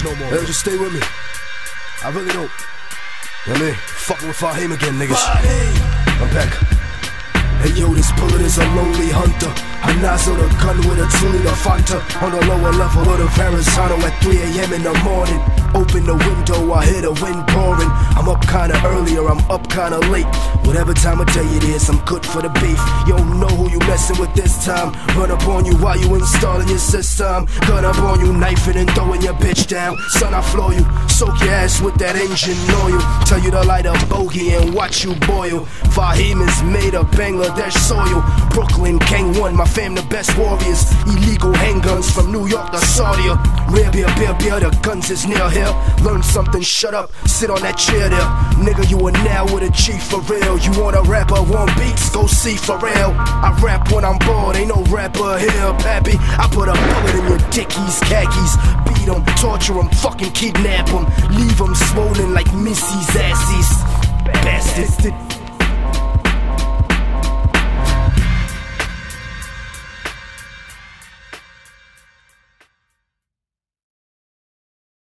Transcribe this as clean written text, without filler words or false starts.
no more. Hey, just stay with me. I really don't. You know what I mean? Fucking with Fahim again, niggas. I'm back. Hey yo, this bullet is a lonely hunter. I nozzle the gun with a 2-liter Fanta. On the lower level of the Verrazano at 3 AM in the morning. Open the window, I hear the wind pouring. I'm up kinda early or I'm up kinda late. Whatever time of day it is, I'm good for the beef. You don't know who you messing with this time. Run up on you while you installing your system. Gun up on you, knifing and throwing your bitch down. Son, I floor you, soak your ass with that engine oil. Tell you to light a bogey and watch you boil. Fahim is made of Bangladesh soil. Brooklyn, Gang 1, my fam the best warriors. Illegal handguns from New York to Saudi. Rare beer, the guns is near here. Learn something, shut up, sit on that chair there. Nigga, you are now with a G for real. You want a rapper, want beats, go see for real. I rap when I'm bored, ain't no rapper here, pappy. I put a bullet in your dickies, khakis. Beat them, torture them, fucking kidnap them. Leave them swollen like Missy's asses. Bastard.